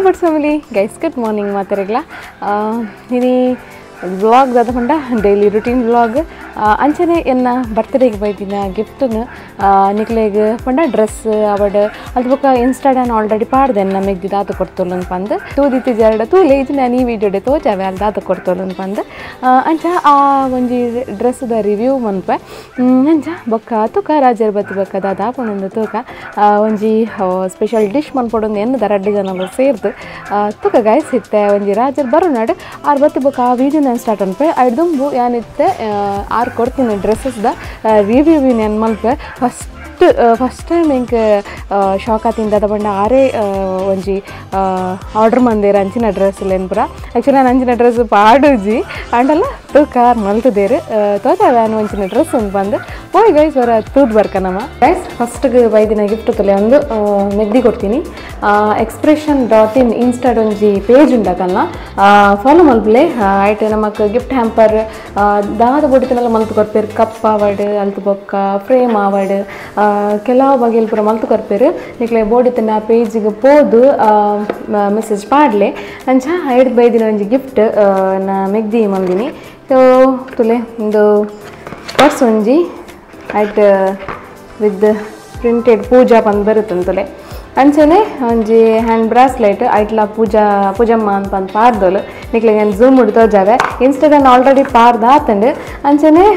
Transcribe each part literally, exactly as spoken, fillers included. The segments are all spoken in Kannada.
lovebirdz family, guys, good morning. Matarigla. Ini vlog dada panda daily routine vlog. Anchane enna birthday ge baydina gift nu nikleg panda dress avade adu boka Instagram already paadde enna megdi dada kortolun pande tuditi jarada tu leji nani video de to jave al dada kortolun pande ancha a onji dress da review manpe ancha boka to ka rajar bati boka dada ponundu to ka onji special dish man podundu enna daradde jana serdu to ka guys hitte onji rajar barunade ar bati boka video na start anpe aidumbu yanitte ar ಕೊಡ್ತೀನಿ ಡ್ರೆಸ್ಸಸ್ ದ ರಿವ್ಯೂ ನಾನು ಮಲ್ಪೆ ಫಸ್ಟ್ ಫಸ್ಟ್ ಟೈಮ್ ಇಂಗೆ ಶಾಕ್ ಆತಿಂದ ಅದ ಬಂಡ ಆರೇ ಒಂಜಿ ಆರ್ಡರ್ ಮಂದೇರ ಅಂಚಿನ ಡ್ರೆಸ್ ಲೇನು ಪುರ ಆ್ಯಕ್ಚುಲಿ ನಾನು ಅಂಚಿನ ಡ್ರೆಸ್ ಪಾಡುಜಿ ಅಂಡಲ್ಲ ತು ಕಾರ್ ಮಲ್ತದೇರು ತೋಟ ನಾನು ಒಂಚಿನ ಡ್ರೆಸ್ ಒಂದು ಬಂದು ಹೋಯ್ ಗೈಸ್ ವರ ತೂದ್ ಬರ್ಕನಮ್ಮ ಗೈಸ್ ಫಸ್ಟ್ಗೆ ಬೈದಿನ ಗಿಫ್ಟ್ ತೊಲೆ ಒಂದು ಮೆಗ್ದಿ ಕೊಡ್ತೀನಿ ಎಕ್ಸ್ಪ್ರೆಷನ್ ಡಾಟ್ ಇನ್ ಇನ್ಸ್ಟಾಡ್ ಒಂಜಿ ಪೇಜ್ ಉಂಡಕಲ್ಲ ಫಾಲೋ ಮಲ್ಪಲೆ ಆಯ್ತು ನಮಗೆ ಗಿಫ್ಟ್ ಹ್ಯಾಂಪರ್ ದಾದ ಬೊಡಿತನೆಲ್ಲ ಮಲ್ತು ಕೊಡ್ಪೇರು ಕಪ್ ಆವಡ್ ಅಲ್ತು ಬೊಕ್ಕ ಫ್ರೇಮ್ ಆವಡ್ ಕೆಲವು ಬಗೆಯಲ್ಲಿ ಪೂರ ಮಲ್ತು ಕೊರ್ಪೇರು ನಿಕ್ಲೆ ಬೋಡಿತನ ಆ ಪೇಜಿಗೆ ಪೋದು ಮೆಸೇಜ್ ಪಾಡ್ಲೆ ಅಂಚ ಐದು ಬೈದಿನ ಒಂಜಿ ಗಿಫ್ಟ್ ನಾ ಮೆಗ್ದಿ ಮಲ್ದಿನಿ ಸೊ ತುಲೆ ಒಂದು ಪರ್ಸ್ ಒಂಜಿ ಐಟ್ ವಿತ್ ಪ್ರಿಂಟೆಡ್ ಪೂಜಾ ಪಂದ್ ಬರುತ್ತಂತಲೆ ಅಂಚನೆ ಒಂಜಿ ಹ್ಯಾಂಡ್ ಬ್ರಾಸ್ಲೈಟ್ ಐಟ್ಲ ಪೂಜಾ ಪೂಜಮ್ಮ ಅಂತ ಪಂದ್ ಪಾರ್ದೋಲು ನಿಕ್ಲೆ ಏನು ಝೂಮ್ ಹಿಡ್ದು ತೋಜಾವೆ ಇನ್ಸ್ಟಾಗ್ರಾಮ್ ಆಲ್ರೆಡಿ ಪಾರ್ದು ಆತಂಡು ಅಂಚನೆ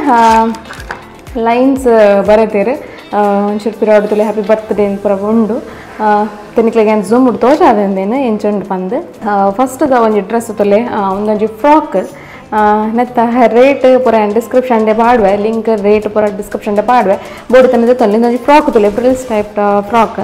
ಲೈನ್ಸ್ ಬರತ್ತೇರು ಒಂಚೂರು ಪಿರಾಡ್ ತುಲೆ ಹ್ಯಾಪಿ ಬರ್ತ್ಡೇ ಅಂತ ಪೂರ ಉಂಡು ತೆನಿಕ್ಲೆಗೆ ಏನು ಝೂಮ್ ಹಿಡ್ದು ತೋಜಾವೆ ಅಂದೇನು ಎಂಚುಂಡು ಪಂದು ಫಸ್ಟ್ದ ಒಂಜಿ ಡ್ರೆಸ್ ತುಲೆ ಒಂದೊಂಜಿ ಫ್ರಾಕ್ ನೆತ್ತ ರೇಟ್ ಪೂರ ಡಿಸ್ಕ್ರಿಪ್ಷನ್ ಡೆ ಪಾಡುವೆ ಲಿಂಕ್ ರೇಟ್ ಪೂರ ಡಿಸ್ಕ್ರಿಪ್ಷನ್ ಡೆ ಪಾಡುವೆ ಬೋಡಿ ತಂದಿದ್ದು ತೊಲೆ ಒಂಜಿ ಫ್ರಾಕ್ ತುಲೆ frills type frock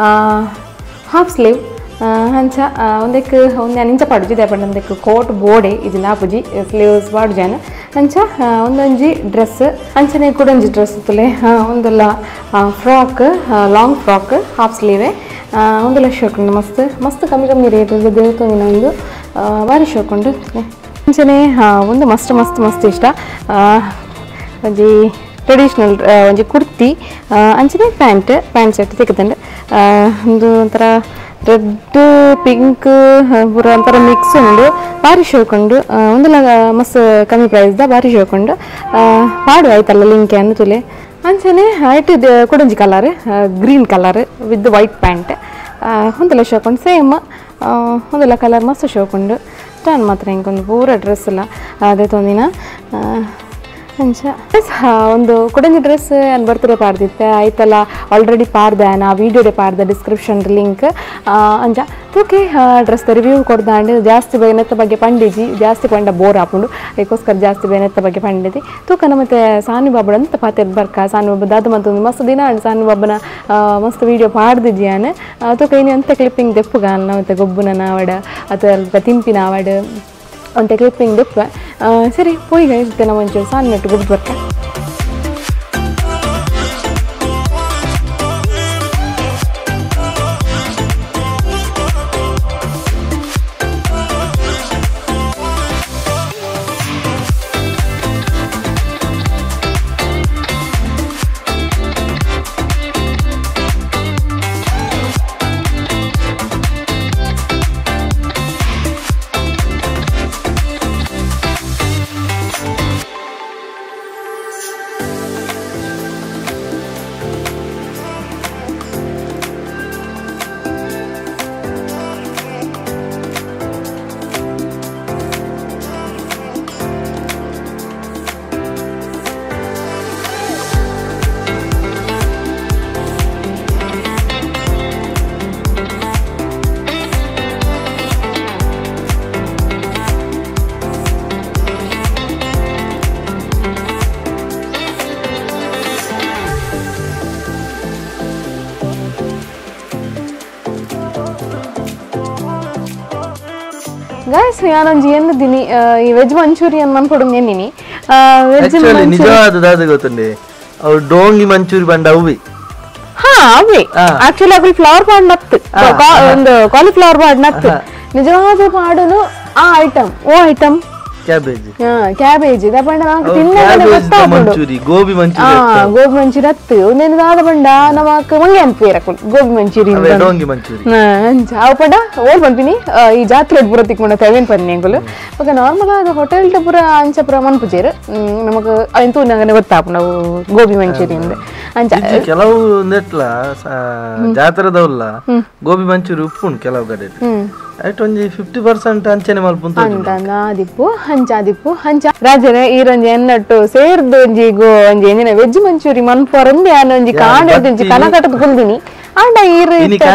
half sleeve ಅಂಚ ಒಂದಕ್ಕೆ ಒಂದು ನಾನು ಇಂಚ ಪಾಡುಜಿದೆ ಪಂಡ ಒಂದಕ್ಕೆ ಕೋಟ್ ಬೋಡೆ ಇದು ನಾಪುಜಿ ಸ್ಲೀವ್ಸ್ ಪಾಡುಜಾನು ಅಂಚ ಒಂದೊಂಜಿ ಡ್ರೆಸ್ ಅಂಚನೆ ಕೂಡ ಒಂಜಿ ಡ್ರೆಸ್ ತುಲೆ ಒಂದಲ್ಲ ಫ್ರಾಕ್ ಲಾಂಗ್ ಫ್ರಾಕ್ ಹಾಫ್ ಸ್ಲೀವೇ ಒಂದೆಲ್ಲ ಶೋಕೊಂಡು ಮಸ್ತ್ ಮಸ್ತ್ ಕಮ್ಮಿ ಕಮ್ಮಿ ರೇಟ್ ದೇವತೊಂದಿನ ಒಂದು ಭಾರಿ ಶೋಕೊಂಡು ಅಂಚನೆ ಒಂದು ಮಸ್ತ್ ಮಸ್ತ್ ಮಸ್ತ್ ಇಷ್ಟ ಒಂಜಿ ಟ್ರೆಡಿಷ್ನಲ್ ಒಂಜಿ ಕುರ್ತಿ ಅಂಚನೆ ಪ್ಯಾಂಟ್ ಪ್ಯಾಂಟ್ ಶರ್ಟ್ ಸಿಕ್ಕುತ್ತಂಡೆ ಒಂದು ಒಂಥರ ರೆಡ್ ಪಿಂಕ್ ಪೂರ ಒಂಥರ ಮಿಕ್ಸ್ ಉಂಡು ಭಾರಿ ಶೋಕೊಂಡು ಒಂದೆಲ್ಲ ಮಸ್ತ್ ಕಮ್ಮಿ ಪ್ರೈಸ್ದ ಭಾರಿ ಶೋಕೊಂಡು ಪಾಡು ಆಯ್ತಲ್ಲ ಲಿಂಕ್ ಅನ್ನು ತುಲೆ ಅಂಚನೆ ಐಟ್ ಕೊಡಂಜಿ colour green colour with white pant ಒಂದೆಲ್ಲ ಶೋಕೊಂಡು ಸೇಮ್ ಒಂದೆಲ್ಲ ಕಲರ್ ಮಸ್ತ್ ಶೋಕೊಂಡು ಸ್ಟಾನ್ ಮಾತ್ರ ಹಿಂಗೊಂದು ಪೂರ ಡ್ರೆಸ್ ಎಲ್ಲ ಅದೇ ತೊಂದಿನ ಅಂಚ ಒಂದು ಕೊಡಂಜಿ ಡ್ರೆಸ್ ನಾನು ಬರ್ತ್ಡೇ ಪಾಡ್ದಿತ್ತೆ ಆಯ್ತಲ್ಲ ಆಲ್ರೆಡಿ ಪಾಡ್ದೆ ನಾ ವೀಡಿಯೋಡೆ ಪಾಡ್ದೆ ಡಿಸ್ಕ್ರಿಪ್ಷನ್ ಲಿಂಕ್ ಅಂಚ ತೂಕೆ ಡ್ರೆಸ್ ರಿವ್ಯೂ ಕೊಡ್ದಾಂಡು ಜಾಸ್ತಿ ಬೇನೆತ್ತ ಬಗ್ಗೆ ಪಂಡಿಜಿ ಜಾಸ್ತಿ ಪಂಡ ಬೋರ್ ಹಾಕೊಂಡು ಅದಕ್ಕೋಸ್ಕರ ಜಾಸ್ತಿ ಬೇನೆತ್ತ ಬಗ್ಗೆ ಪಂಡಿತಿ ತೂಕನ ಮತ್ತು ಸಾನಿ ಬಾಬಡ ಅಂತ ಪಾತೆ ಬರ್ಕ ಸಾನಿ ಬಾಬು ದಾದ ಮತ್ತು ಮಸ್ತ್ ದಿನ ಅಂಡ್ ಸಾನಿ ಬಾಬನ ಮಸ್ತ್ ವೀಡಿಯೋ ಪಾಡ್ದಿದ್ದಿ ನಾನು ತೂಕ ಇನ್ನು ಅಂತ ಕ್ಲಿಪ್ಪಿಂಗ್ ದೆಪ್ಪುಗ ಅನ್ನ ಮತ್ತು ಗೊಬ್ಬನ ನಾವಡ ಅಥವಾ ತಿಂಪಿನ ಆವಡ ಅಂತ ಕ್ಲಿಪ್ಪಿಂಗ್ ದೆಪ್ಪ ಸರಿ ಪೋಯಿಗ ಇರುತ್ತೆ ನಾವು ಒಂಚೂರು ಸಾನ್ ನೆಟ್ಟು ಗುಡ್ ಬರ್ಕ ಗೈಸ್ ನಾನೊಂದು ಎಂದಿದ್ದೀನಿ ಈ ವೆಜ್ ಮಂಚೂರಿಯನ್ ಅನ್ಕೊಡು ನೆನ್ನಿನಿ ವೆಜ್ ನಿಜವಾದ ಗೊತ್ತುಂಡೆ ಅವು ಡೋಂಗಿ ಮಂಚೂರಿ ಬಂಡ ಅವಿ ಹಾ ಅವಿ ಆಕ್ಚುಲಿ ಅವು ಫ್ಲವರ್ ಪಾಡ್ ನತ್ತು ಒಂದು ಕಾಲಿಫ್ಲವರ್ ಪಾಡ್ ನತ್ತು ನಿಜವಾದ ಪಾಡನು ಆ ಐಟಮ್ ಓ ಐಟಮ್ ಕ್ಯಾಬೇಜ್ ಹಾ ಕ್ಯಾಬೇಜ್ ದಪಂಡ ನಮಕ್ ತಿನ್ನನೆ ಗೊತ್ತಾಪುಂಡು ಮಂಚೂರಿ ಗೋಬಿ ಮಂಚೂರಿ ಆ ಗೋಬಿ ಮಂಚೂರಿ ಅತ್ತು ಒಂದೆನ ದಾದ ಬಂಡ ನಮಕ್ ಮಂಗೆ ಅನ್ಪೇರಕುಲ್ ಗೋಬಿ ಮಂಚೂರಿ ಡೋಂಗಿ ಮಂಚೂರಿ ಹಾ ಅಂಚ ಅವು ಪಂಡ ಓಲ್ ಪನ್ಪಿನಿ ಈ ಜಾತ್ರೆ ಪೂರ ತಿಕ್ಕೊಂಡ ತವೇನ್ ಪನ್ನಿ ಅಂಗುಲು ಓಕೆ ನಾರ್ಮಲ್ ಆದ ಹೋಟೆಲ್ ಟ ಪೂರ ಅಂಚ ಪೂರ ಮನ್ಪುಜೇರು ನಮಕ್ ಎಂತೂ ನಂಗನೆ ಗೊತ್ತಾಪುಂಡು ಅವು ಗೋಬಿ ಮಂಚೂರಿ ಅಂದೆ ಅಂಚ ಕೆಲವು ನೆಟ್ಲ ಜಾತ್ರೆದವಲ್ಲ ಗೋಬಿ ಮಂಚೂರಿ ಉಪ್ಪುಂಡು ಕೆಲವು ಕಡೆ ಐಟ್ ಒಂಜಿ ಫಿಫ್ಟಿ ಪರ್ಸೆಂಟ್ ಅಂಚನೆ ಮಲ್ಪುಂತ ಅಂತ ಆದಿಪ್ಪು ಹಂಚ ಆದಿಪ್ಪು ಹಂಚ ರಾಜರ ಈರೊಂಜಿ ಎನ್ನಟ್ಟು ಸೇರ್ದು ಒಂಜಿ ಗೋ ಒಂಜಿ ಎಂಜಿನ ವೆಜ್ ಮಂಚೂರಿ ಮನ್ಪೊರಂದೆ ಆನ ಒಂಜಿ ಕಾಂಡೆ ಒಂಜಿ ಕನಕಟದ ಕುಲ್ದಿನಿ ಆಂಡ ಈರ್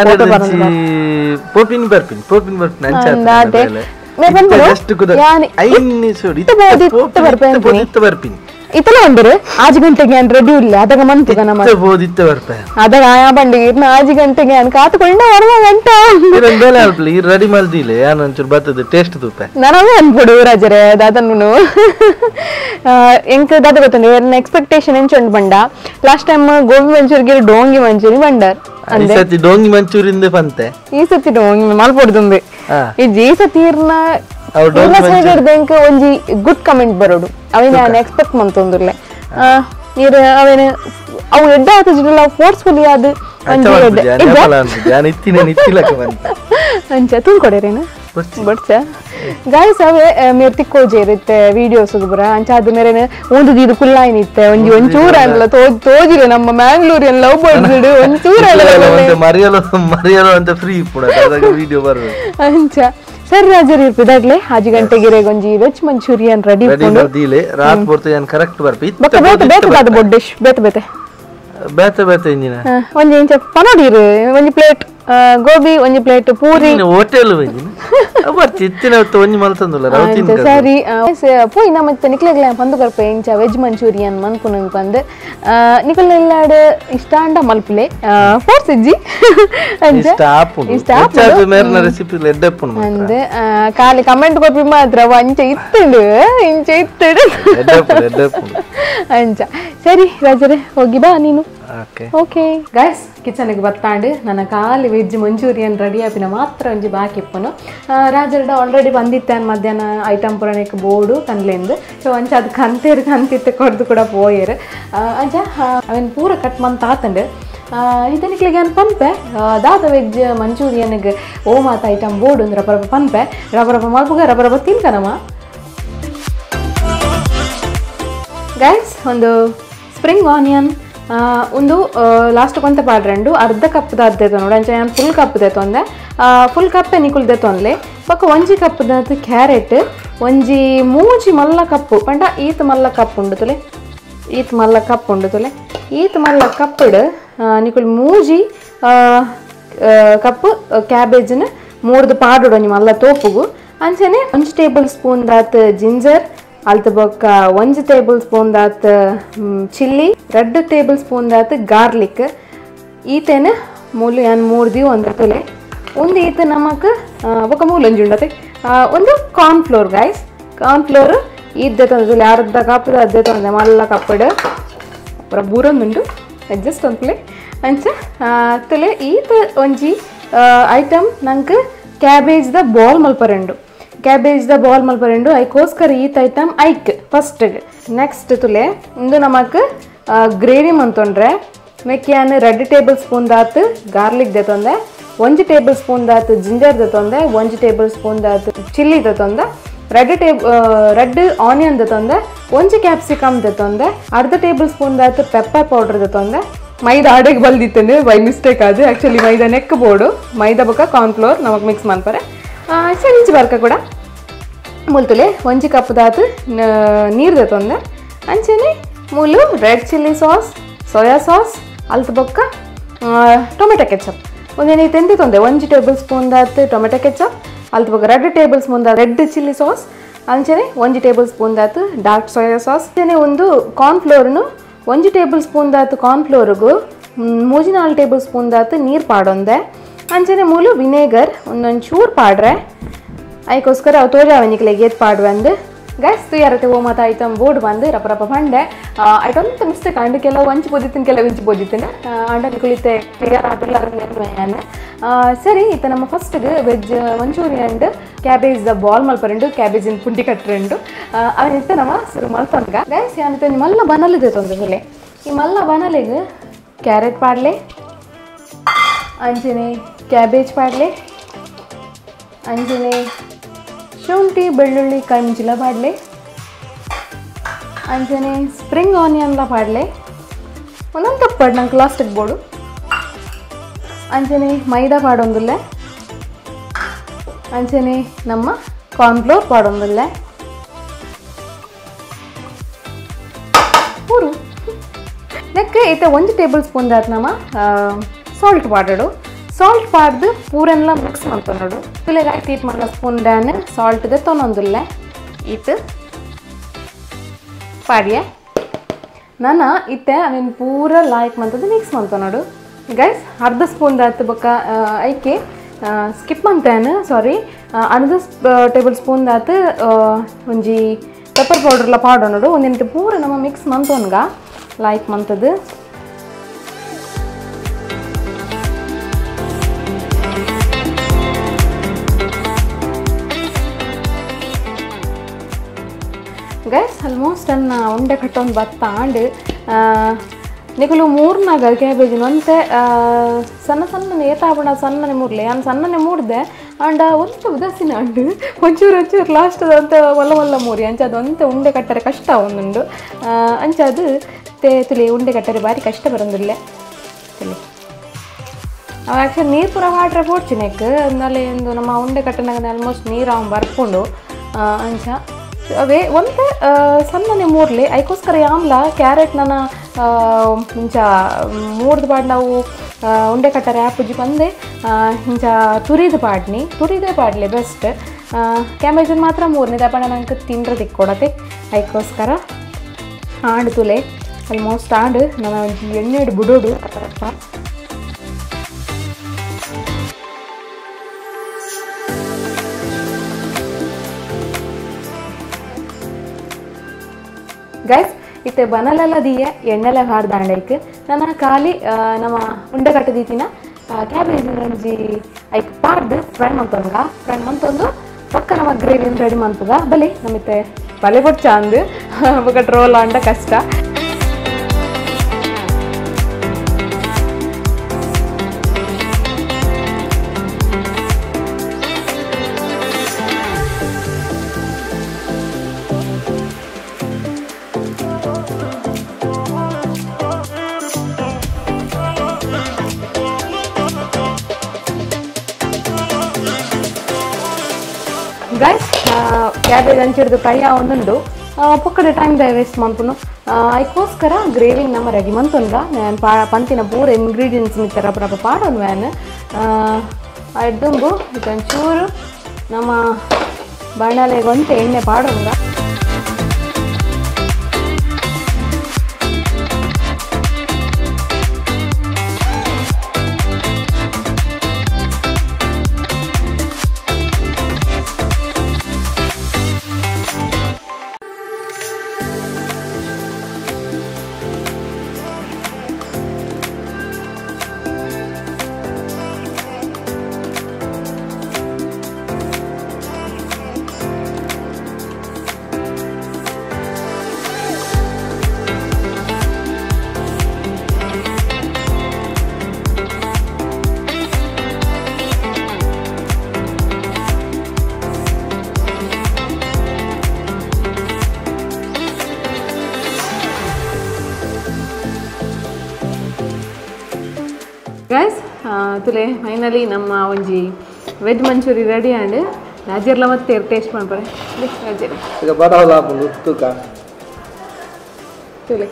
ಪೋಪಿನ್ ಬರ್ಪಿನಿ ಪೋಪಿನ್ ಬರ್ಪಿನಿ ಅಂಚ ಅಂದಾತೆ ಮೇ ಬಂದ್ರು ಯಾನಿ ಐನಿ ಸೋಡಿ ಇತ್ತ ಬರ್ಪಿನಿ ಇತ್ತ ಬರ್ಪಿನಿ ಇತ್ತಲ ಒಂದರು ಆಜಿ ಗಂಟೆಗೆ ಅನ್ ರೆಡಿ ಇಲ್ಲ ಅದಾಗ ಮಂತು ನಮ್ಮ ಬೋದಿತ್ತ ಬರ್ಪೆ ಅದಾಗ ಆಯಾ ಬಂಡಿಗೆ ಇರ್ನ ಆಜಿ ಗಂಟೆಗೆ ಅನ್ ಕಾತುಕೊಂಡ ಬರುವ ಗಂಟ ಬೇಲೆ ಅಲ್ಪ ಈ ರೆಡಿ ಮಾಡ್ದಿಲ್ಲ ಯಾನ ಒಂಚೂರು ಬರ್ತದೆ ಟೇಸ್ಟ್ ತೂಪೆ ನನಗೆ ಅನ್ಬಿಡು ರಾಜರೇ ದಾದನ್ನು ಎಂಕ್ ದಾದ ಗೊತ್ತಂದ್ರೆ ನನ್ನ ಎಕ್ಸ್ಪೆಕ್ಟೇಷನ್ ಎಂಚೊಂಡು ಬಂಡ ಲಾಸ್ಟ್ ಟೈಮ್ ಗೋಬಿ ಮಂಚೂರಿಗೆ ಡೋಂಗಿ ಮಂಚೂರಿ ಬಂಡಾರ್ ಈ ಸತಿ ಡೋಂಗಿ ಮಂಚೂರಿಂದ ಬಂತೆ ಈ ಸತಿ ಡೋಂಗಿ ಮಲ್ಪೊಡ್ದುಂಬೆ ಈ ಸತಿ ಇರ್ನ ಒಂಜಿ ಗುಡ್ ಕಮೆಂಟ್ ಬರೋಡು ಅವೇನು ನಾನು ಎಕ್ಸ್ಪೆಕ್ಟ್ ಮಂತೊಂದುರ್ಲೆ ನೀರು ಅವೇನು ಅವು ಎಡ್ಡ ಆತ ಜಿಡಲ್ಲ ಫೋರ್ಸ್ಫುಲಿ ಅದು ಅಂಚ ತುಂಬ್ಕೊಡೇರೇನು ಬಡ್ಸ ಗಾಯ್ಸ್ ಅವೇ ಮೇರ್ ತಿಕ್ಕೋಜೆ ಇರುತ್ತೆ ವಿಡಿಯೋಸ್ ಬರ ಅಂಚ ಆದ ಮೇರೆ ಒಂದು ಇದು ಕುಲ್ಲಾಯಿನ ಇತ್ತೆ ಒಂಜಿ ಒಂಚೂರ ಅಲ್ಲ ತೋಜಿಲ್ಲ ನಮ್ಮ ಮ್ಯಾಂಗ್ಳೂರಿಯನ್ ಲವ್ ಬರ್ಡ್ಸ್ ಒಂಚೂರ ಮರಿಯಲು ಮರಿಯಲು ಅಂತ ಫ್ರೀ ವಿಡಿಯೋ ಬರೋದು ಅಂಚ ಸರಿ ರಾಜರು ಇರ್ಪಿದಾಗ್ಲೆ ಆಜಿ ಗಂಟೆಗೆ ಒಂಜಿ ವೆಜ್ ಮಂಚೂರಿಯನ್ ರೆಡಿ ದಿಲೆ ರಾತ್ ಬರ್ತ ಏನ್ ಕರೆಕ್ಟ್ ಬರ್ಪಿ ಬೇತೆ ಬೇತೆ ಬೇತೆ ಬೊಡ್ಡಿಶ್ ಬೇತೆ ಬೇತೆ ಬೇತೆ ಬೇತೆ ಇಂಜಿನ ಒಂಜಿ ಇಂಚ ಪನೋಡಿರು ಒಂಜಿ ಪ್ಲೇಟ್ ಗೋಬಿ ಒಂಜಿ ಪ್ಲೇಟ್ ಪೂರಿ ಹೋಟೆಲ್ ಚಿತ್ತಿನ ಒಂಜಿ ಮಲ್ತಂದುಲ್ಲ ಸರಿ ಪೋಯಿ ನಮ್ಮ ನಿಕ್ಲೆಗ್ಲ ಪಂದು ಬರ್ಪೆ ಇಂಚ ವೆಜ್ ಮಂಚೂರಿಯನ್ ಮನ್ಪುನ ಪಂದ್ ನಿಕಲ್ ಎಲ್ಲಾಡ್ ಇಷ್ಟ ಅಂಡ ಮಲ್ಪುಲೆ ಫೋರ್ಸ್ ಇಜ್ಜಿ ಅಂದ್ ಖಾಲಿ ಕಮೆಂಟ್ ಕೊಪ್ಪಿ ಮಾತ್ರ ಅಂಚ ಇತ್ತುಂಡು ಇಂಚ ಇತ್ತುಡು ಅಂಚ ಸರಿ ರಾಜರೇ ಹೋಗಿ ಬಾ ನೀನು ಓಕೆ ಗೈಸ್ ಕಿಚನ್ಗೆ ಬತ್ತಾಂಡು ನನ್ನ ಖಾಲಿ ವೆಜ್ ಮಂಚೂರಿಯನ್ ರೆಡಿ ಆಪಿನ ಮಾತ್ರ ಒಂಜಿ ಬಾಕಿ ಇಪ್ಪನು ರಾಜರ್ಡ ಆಲ್ರೆಡಿ ಬಂದಿತ್ತೆ ಮಧ್ಯಾಹ್ನ ಐಟಮ್ ಪುರಾಣಕ್ಕೆ ಬೋರ್ಡು ಕನ್ಲೆಂದು ಸೊ ಅಂಚ ಅದು ಕಂತೇರು ಕಂತಿತ್ತೆ ಕೊಡ್ದು ಕೂಡ ಪೋಯರು ಅಂಚ ಅವನ್ ಪೂರ ಕಟ್ ಮಂತ್ ಆತಂಡು ಇದನಿಕ್ಲಿಗೆ ಏನು ಪನ್ಪೆ ದಾದ ವೆಜ್ ಮಂಚೂರಿಯನ್ಗೆ ಓ ಮಾತ ಐಟಮ್ ಬೋರ್ಡು ಅಂದ್ರೆ ರಬ್ಬ ರಬ್ಬ ಪನ್ಪೆ ರಬ್ಬ ರಬ್ಬ ಮಲ್ಪುಗ ರಬ್ಬ ರಬ್ಬ ತಿನ್ಕನಮ್ಮ ಗೈಸ್ ಒಂದು ಸ್ಪ್ರಿಂಗ್ ಆನಿಯನ್ ಒಂದು ಲಾಸ್ಟ್ ಕೊಂತ ಪಾಡ್ರಂಡು ಅರ್ಧ ಕಪ್ ದಾದ ನೋಡಿ ಅಂಚೆ ನಾನು ಫುಲ್ ಕಪ್ ತೊಂದೆ ಫುಲ್ ಕಪ್ಪೆ ನಿಕುಲ್ದೆ ತೊಂದ್ಲೆ ಪಕ್ಕ ಒಂಜಿ ಕಪ್ ದಾದ ಕ್ಯಾರೆಟ್ ಒಂಜಿ ಮೂಜಿ ಮಲ್ಲ ಕಪ್ಪು ಪಂಡ ಈತ್ ಮಲ್ಲ ಕಪ್ ಉಂಡು ತುಲೆ ಈತ್ ಮಲ್ಲ ಕಪ್ ಉಂಡು ತುಲೆ ಈತ್ ಮಲ್ಲ ಕಪ್ಪಡು ನಿಕುಲ್ ಮೂಜಿ ಕಪ್ ಕ್ಯಾಬೇಜ್ನ ಮೂರ್ದು ಪಾಡುಡು ಒಂಜಿ ಮಲ್ಲ ತೋಪುಗು ಅಂಚನೆ ಒಂಜಿ ಟೇಬಲ್ ಸ್ಪೂನ್ ದಾತ್ ಜಿಂಜರ್ ಅಲ್ತ ಬೊಕ್ಕ ಒಂಜಿ ಟೇಬಲ್ ಸ್ಪೂನ್ ದಾತ್ ಚಿಲ್ಲಿ ಎರಡು ಟೇಬಲ್ ಸ್ಪೂನ್ ದಾತ್ ಗಾರ್ಲಿಕ್ ಈತೇನ ಮೂಲು ಏನು ಮೂರು ದಿವ್ ಒಂದು ತೊಲೆ ಒಂದು ಈತ ನಮಕ್ ಬೊಕ್ಕ ಮೂಲು ಒಂಜಿ ಉಂಡತೆ ಒಂದು ಕಾರ್ನ್ಫ್ಲೋರ್ ಗೈಸ್ ಕಾರ್ನ್ಫ್ಲೋರ್ ಇದ್ದೆ ತೊಂದ್ರೆ ಅರ್ಧ ಕಪ್ ಅದ್ದೆ ತೊಂದೆ ಮಲ್ಲ ಕಪ್ಪಡು ಪೂರ ಬೂರೊಂದುಂಡು ಅಡ್ಜಸ್ಟ್ ಅಂದ್ಲೆ ಅಂಚ ತೊಲೆ ಈತ ಒಂಜಿ ಐಟಮ್ ನಂಗೆ ಕ್ಯಾಬೇಜ್ದ ಬಾಲ್ ಮಲ್ಪರೆಂಡು ಕ್ಯಾಬೇಜ್ ದ ಬಾಲ್ ಮಲ್ಪರೆಂಡು ಐಕೋಸ್ಕರ ಈತ್ ಐಟಮ್ ಐಕ್ ಫಸ್ಟ್ ನೆಕ್ಸ್ಟ್ ತುಲೆ ಇಂದು ನಮಕ್ ಗ್ರೇವಿ ಮಂತೊಂಡ್ರೆ ಮೇಕ್ಯಾನ್ ರೆಡ್ ಟೇಬಲ್ ಸ್ಪೂನ್ ದಾತ್ ಗಾರ್ಲಿಕ್ ದೆತೊಂದೆ ಒಂಜಿ ಟೇಬಲ್ ಸ್ಪೂನ್ ದಾತ್ ಜಿಂಜರ್ ದೆತೊಂದೆ ಒಂಜಿ ಟೇಬಲ್ ಸ್ಪೂನ್ ದಾತ್ ಚಿಲ್ಲಿ ದೆತೊಂದೆ ರೆಡ್ ಟೇಬ್ ರೆಡ್ ಆನಿಯನ್ ದೆತೊಂದೆ ಒಂಜಿ ಕ್ಯಾಪ್ಸಿಕಮ್ ದೆತೊಂದೆ ಅರ್ಧ ಟೇಬಲ್ ಸ್ಪೂನ್ ದಾತ್ ಪೆಪ್ಪರ್ ಪೌಡರ್ ದೆತೊಂದೆ ಮೈದಾ ಆಡೆಗೆ ಬಲ್ದಿತ್ತಂದು ಬೈ ಮಿಸ್ಟೇಕ್ ಅದು ಆ್ಯಕ್ಚುಲಿ ಮೈದಾ ನೆಕ್ ಬೋರ್ಡು ಮೈದಾ ಬೊಕ್ಕ ಕಾರ್ನ್ಫ್ಲೋರ್ ನಮಕ್ ಮಿಕ್ಸ್ ಮಾಡ್ತಾರೆ ಚಂಚಿ ಬರ್ಕ ಕೂಡ ಮುಲ್ತುಲೆ ಒಂಜಿ ಕಪ್ ದಾತ್ ನೀರು ದೆತೊಂದೆ ಅಂಚೆನೆ ಮೂಲು red chilli sauce soya sauce ಅಲ್ತ ಬೊಕ್ಕ ಟೊಮೆಟೊ ಕೆಚಪ್ ಒಂದೇನು ತೆಂದಿ ತೊಂದೆ ಒಂಜಿ ಟೇಬಲ್ ಸ್ಪೂನ್ ದಾತ್ ಟೊಮೆಟೊ ಕೆಚಪ್ ಅಲ್ತ ಬೊಕ್ಕ ರೆಡ್ ಟೇಬಲ್ ಸ್ಪೂನ್ ದಾತ್ ರೆಡ್ ಚಿಲ್ಲಿ ಸಾಸ್ ಅಂಚೆನೆ ಒಂಜಿ ಟೇಬಲ್ ಸ್ಪೂನ್ ದಾತ್ ಡಾರ್ಕ್ ಸೋಯಾ ಸಾಸ್ ಅಂಚೆನೆ ಒಂದು ಕಾರ್ನ್ಫ್ಲೋರ್ನು ಒಂಜಿ ಟೇಬಲ್ ಸ್ಪೂನ್ ದಾತ್ ಕಾರ್ನ್ಫ್ಲೋರ್ಗು ಮೂಜಿ ನಾಲ್ಕು ಟೇಬಲ್ ಸ್ಪೂನ್ ದಾತ್ ನೀರು ಪಾಡೊಂದೆ ಅಂಚನೆ ಮೂಲು ವಿನೇಗರ್ ಒಂದೊಂದು ಚೂರು ಪಾಡ್ರೆ ಅದಕ್ಕೋಸ್ಕರ ಅವು ತೋಜಾವನಿಕ್ಲೆಗೆ ಏತ್ ಪಾಡ್ವಂದು ಗೈಸ್ ತುಯಾರತೆ ಓ ಮತ್ತು ಐಟಮ್ ಬೋರ್ಡ್ ಬಂದು ರಪ ರಪ ಬಂಡೆ ಐಟೊಂದು ಮಿಸ್ಟೇಕ್ ಅಂಡ್ ಕೆಲವು ಒಂಚು ಬೋದಿತ್ತಿನ ಕೆಲವು ಇಂಚು ಬೋದಿತ್ತಿನ ಅಂಡ ಕುಳಿತೆ ಕ್ಲಿಯರ್ ಆಗಿಲ್ಲ ಸರಿ ಇತ್ತ ನಮ್ಮ ಫಸ್ಟ್ಗೆ ವೆಜ್ ಮಂಚೂರಿಯನ್ ಕ್ಯಾಬೇಜ್ ದ ಬಾಲ್ ಮಲ್ಪರೆಂಡು ಕ್ಯಾಬೇಜಿನ ಪುಂಡಿ ಕಟ್ಟರೆಂಡು ಅವನಿತ್ತ ನಮ್ಮ ಶುರು ಮಲ್ಪಂಗ ಗೈಸ್ ಏನಿತ್ತು ನಿಮ್ಮಲ್ಲ ಬನಲಿದೆ ತೊಂದರೆ ಮೇಲೆ ಈ ಮಲ್ಲ ಬನಲಿಗೆ ಕ್ಯಾರೆಟ್ ಪಾಡ್ಲೆ ಅಂಚನೆ ಕ್ಯಾಬೇಜ್ ಪಾಡ್ಲೆ ಅಂಚನೆ ಶುಂಠಿ ಬೆಳ್ಳುಳ್ಳಿ ಕಾಯಿ ಮುಂಚಿಲ ಪಾಡ್ಲೆ ಅಂಚನೆ ಸ್ಪ್ರಿಂಗ್ ಆನಿಯನ್ಲ ಪಾಡ್ಲೆ ಒಂದೊಂದು ತಪ್ಪಾಡು ನಂಗೆ ಲಾಸ್ಟಿಗೆ ಬೋಡು ಅಂಚನೆ ಮೈದಾ ಪಾಡೊಂದಿಲ್ಲ ಅಂಚನೆ ನಮ್ಮ ಕಾರ್ನ್ಫ್ಲೋರ್ ಪಾಡೊಂದಿಲ್ಲ ಮೂರು ನೆಕ್ಕೆ ಇತ್ತ ಒಂದು ಟೇಬಲ್ ಸ್ಪೂನ್ ದಾತ್ ನಮ್ಮ ಸಾಲ್ಟ್ ಪಾಡೋಡು ಸಾಲ್ಟ್ ಪಾಡ್ದು ಪೂರೆಲ್ಲ ಮಿಕ್ಸ್ ಮಾಡ್ಕೊಂಡು ತುಲೆಗೆ ಆಯ್ತು ಈಟ್ ಮಾಡೋ ಸ್ಪೂನ್ ಡ್ಯಾನ್ ಸಾಲ್ಟ್ದೆ ತೊನೊಂದಿಲ್ಲ ಇಟ್ಟು ಪಾಡ್ಯ ನಾನು ಇತ್ತೆ ಅವೇನು ಪೂರ ಲಾಯ್ಕ್ ಮಂತದ್ದು ಮಿಕ್ಸ್ ಮಾಡ್ಕೊನೋಡು ಗೈಸ್ ಅರ್ಧ ಸ್ಪೂನ್ ದಾತ್ ಬೊಕ್ಕ ಐಕೆ ಸ್ಕಿಪ್ ಮಾಡ್ತೇನೆ ಸಾರಿ ಅರ್ಧ ಟೇಬಲ್ ಸ್ಪೂನ್ ದಾತ್ ಒಂಜಿ ಪೆಪ್ಪರ್ ಪೌಡರ್ಲ ಪಾಡೋನೋಡು ಒಂದಿನ ಪೂರ ನಮ್ಮ ಮಿಕ್ಸ್ ಮಂತೋನ್ಗ ಲಾಯ್ಕ್ ಮಂತದ್ದು ಗೈಸ್ ಆಲ್ಮೋಸ್ಟ್ ಅನ್ನ ಉಂಡೆ ಕಟ್ಟೊಂದು ಬತ್ತ ಆಂಡು ನಿಕಲು ಮೂರ್ನಾಗ ಕ್ಯಾಬೇಜಿನ ಅಂತೆ ಸಣ್ಣ ಸಣ್ಣನೆ ಏತಾಬಣ ಸಣ್ಣನೆ ಮೂರ್ಲೆ ನಾನು ಸಣ್ಣನೆ ಮೂಡಿದೆ ಅಂಡ ಒಂದು ಉದಾಸೀನ ಅಂಡು ಒಂಚೂರು ಒಂಚೂರು ಲಾಸ್ಟ್ ಅಂತ ಒಲ್ಲ ಒಲ್ಲ ಮೂರಿ ಅಂಚ ಅದು ಅಂತೆ ಉಂಡೆ ಕಟ್ಟರೆ ಕಷ್ಟ ಒಂದುಂಡು ಅಂಚ ಅದು ತೇ ತುಲಿ ಉಂಡೆ ಕಟ್ಟರೆ ಭಾರಿ ಕಷ್ಟ ಬರೋದಿಲ್ಲ ತುಲಿ ಅವ ಆ್ಯಕ್ಚುಲಿ ನೀರು ಪೂರ ವಾಟ್ರೆ ಪೋಡ್ಚಿನೆಕ್ ಅಂದಲ್ಲಿ ಒಂದು ನಮ್ಮ ಉಂಡೆ ಕಟ್ಟನಾಗ ಆಲ್ಮೋಸ್ಟ್ ನೀರು ಅವ್ನು ಬರ್ಕೊಂಡು ಅಂಚ ಅವೇ ಒಂದು ಸಣ್ಣನೆ ಮೂರ್ಲಿ ಅದಕ್ಕೋಸ್ಕರ ಯಾಮ್ಲ ಕ್ಯಾರೆಟ್ ನನ್ನ ಇಂಚ ಮೂರ್ದು ಪಾಡ್ ನಾವು ಉಂಡೆ ಕಟ್ಟರೆ ಆಪುಜಿ ಬಂದೆ ಇಂಚ ತುರಿದು ಪಾಡ್ನಿ ತುರಿದೇ ಪಾಡ್ಲಿ ಬೆಸ್ಟ್ ಕ್ಯಾಬೇಜ್ ಮಾತ್ರ ಮೂರನೇ ದಪ್ಪಣ ನಂಗೆ ತಿಂದ್ರೆ ತಿಕ್ಕೊಡತ್ತೆ ಅದಕ್ಕೋಸ್ಕರ ಆಡು ತುಲೆ ಆಲ್ಮೋಸ್ಟ್ ಆಡು ನನ್ನ ಎಣ್ಣೆ ಹಿಡು ಬಿಡೋಡು ಅಪ್ಪ ಗೈಸ್ ಇತ್ತೆ ಬನಲೆಲ್ಲ ದಿಯೆ ಎಣ್ಣೆಲ್ಲ ಹಾಡ್ದಾಂಡೈಕ್ ನಾನು ಖಾಲಿ ನಮ್ಮ ಉಂಡೆ ಕಟ್ಟದೀತಿನ ಕ್ಯಾಬೇಜ್ ಒಂಜಿ ಐಕ್ ಪಾಡ್ದು ಫ್ರೈ ಮಂತೊಂಗ ಫ್ರೈ ಮಂತೊಂದು ಪಕ್ಕ ನಮ್ಮ ಗ್ರೇವಿನ ರೆಡಿ ಮಂತುಗ ಬಲಿ ನಮಿತ್ತೆ ಬಲೆ ಕೊಟ್ಟು ಚಾಂದ್ ಬೊಕ ಟ್ರೋಲ್ ಅಂಡ ಕಷ್ಟ ಗೈಸ್ ಕ್ಯಾಬೇಜ್ ಹಂಚಿಡ್ದು ಫ್ರೈ ಆವೊಂದುಂಡು ಪೊಕ್ಕಡೆ ಟೈಮ್ ದ ವೇಸ್ಟ್ ಮನ್ಪುನು ಅದಕ್ಕೋಸ್ಕರ ಗ್ರೇವಿ ನಮ್ಮ ರೆಡಿ ಮಂತೊಂದ ನಾನು ಪಾ ಪಂತಿನ ಪೂರ ಇಂಗ್ರೀಡಿಯೆಂಟ್ಸ್ ಮಿತ್ತ ರಪ ರಪ ಪಾಡೋನು ವ್ಯಾನ್ ಅಡ್ದುಂಬು ಇದೊಂಚೂರು ನಮ್ಮ ಬಾಣಲೆಗೊಂತೆ ಎಣ್ಣೆ ಪಾಡೋಂಗ ಗೈಸ್ ತುಲೆ ಫೈನಲಿ ನಮ್ಮ ಒಂಜಿ ವೆಜ್ ಮಂಚೂರಿ ರೆಡಿ ಆಂಡ್ ರಾಜರ್ಲ ಮತ್ತೆ ಟೇಸ್ಟ್ ಮಾಡ್ತಾರೆ ರಾಜರ್ ಈಗ ಬರಲ್ಲ ಉತ್ತುಕ ತುಲೆ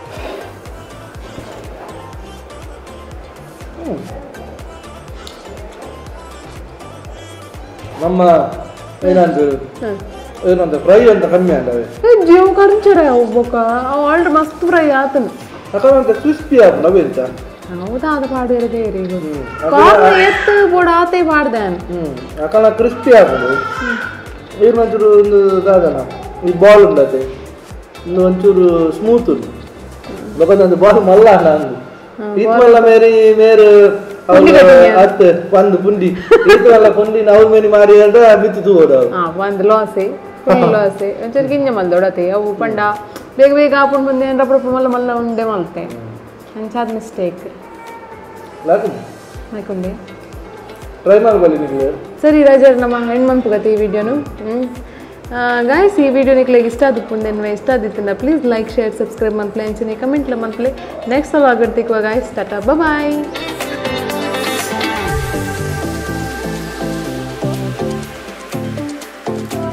ನಮ್ಮ ಏನಂತ ಏನಂತ ಫ್ರೈ ಅಂತ ಕಮ್ಮಿ ಅಂತವೆ ಜೀವ ಕರ್ಚರೆ ಒಬ್ಬಕ ಆಲ್ರೆಡಿ ಮಸ್ತ್ ಫ್ರೈ ಆತನು ಅಕಂತ ಕ್ರಿಸ್ಪಿ ಆತ ನವೆಂತ ಹೌದಾ ಅದು ಪಾಡಿರದೇ ರೀ ಕಾರ್ನ್ ಎತ್ತು ಬೋಡ ಆತೆ ಪಾಡ್ದಾನ ಹ್ಮ್ ಅಕಲ ಕ್ರಿಸ್ಪಿ ಆತದು ಏನಂತರು ಒಂದು ದಾದನ ಈ ಬಾಲ್ ಉಂಡತೆ ಇನ್ನು ಒಂಚೂರು ಸ್ಮೂತ್ ಉಂಟು ಬೊಕಂದು ಬಾಲ್ ಮಲ್ಲ ನಾನು ಈತ್ ಮಲ್ಲ ಮೇರಿ ಮೇರು ಹತ್ತು ಒಂದು ಪುಂಡಿ ಈತ್ ಮಲ್ಲ ಪುಂಡಿ ನಾವು ಮೇರಿ ಮಾರಿ ಅಂತ ಬಿತ್ತು ತೂಗೋದು ಒಂದು ಲಾಸೆ ಫುಲ್ ಲಾಸೆ ಒಂಚೂರು ಗಿಂಜ ಮಲ್ದೊಡತೆ ಅವು ಪಂಡ ಬೇಗ ಬೇಗ ಹಾಕೊಂಡು ಬಂದೆ ರಬ್ಬ ಮಲ್ಲ ಮಲ್ಲ ಉಂಡೆ ಮಲ್ತೆ ಅಂಚಾದ ಮಿಸ್ಟೇಕ್ ಹಾಕೊಂಡೆ ಟ್ರೈ ಮಾಡಬಲ್ಲಿ ನೀವು ಸರಿ ರಾಜರ್ ನಮ್ಮ ಹೆಣ್ಮಂಪು ಗತಿ ಈ ವಿಡಿಯೋನು ಗಾಯ್ಸ್ ಈ ವಿಡಿಯೋ ನಿಕ್ಲೆಗೆ ಇಷ್ಟ ಆದುಪ್ಪುಂಡೆನ್ವೆ ಇಷ್ಟ ಆದಿತ್ತಂದ ಪ್ಲೀಸ್ ಲೈಕ್ ಶೇರ್ ಸಬ್ಸ್ಕ್ರೈಬ್ ಮಂತ್ಲೆ ಅಂಚನೆ ಕಮೆಂಟ್ಲ ಮಂತ್ಲೆ ನೆಕ್ಸ್ಟ್ ಸಲ ಆಗಿರ್ತಿಕ್ವ ಗಾಯ್ಸ್ ಟಾಟಾ ಬಾಯ್